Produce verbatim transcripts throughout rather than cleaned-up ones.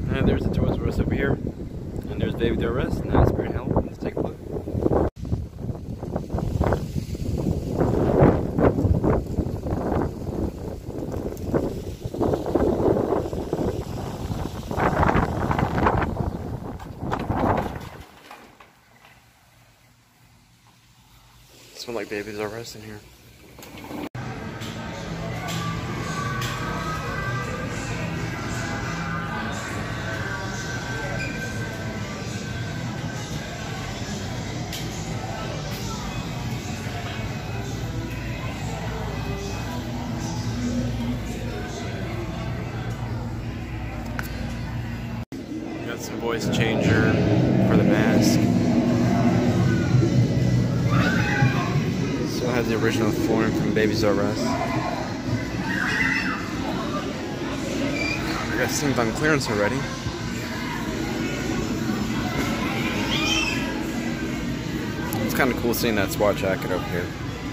And there's the Toys R Us over here. And there's Baby Door Rest and Asbury Hill. Let's take a look. Smell like Baby Door Rest in here. Got some voice changer for the mask. Still have the original flooring from Baby Door Rest. I got things on clearance already. It's kind of cool seeing that SWAT jacket over here.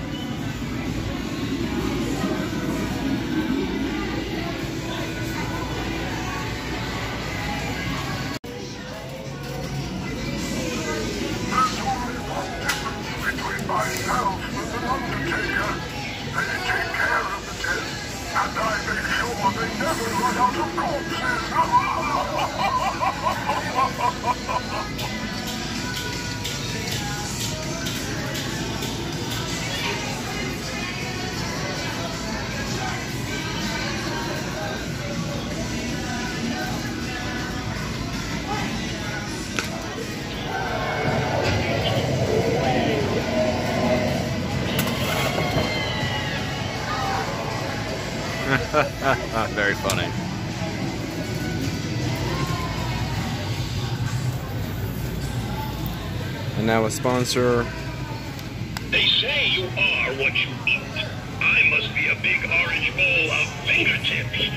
Myself as an undertaker. They take care of the dead, and I make sure they never run out of corpses. Very funny. And now a sponsor. They say you are what you eat. I must be a big orange bowl of fingertips.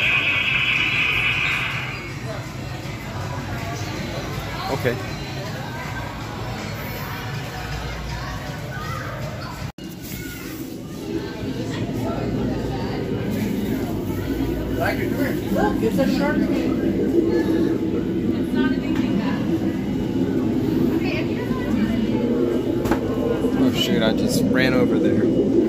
Okay. Look, it's a shark fin. It's not anything bad. Oh shoot, I just ran over there.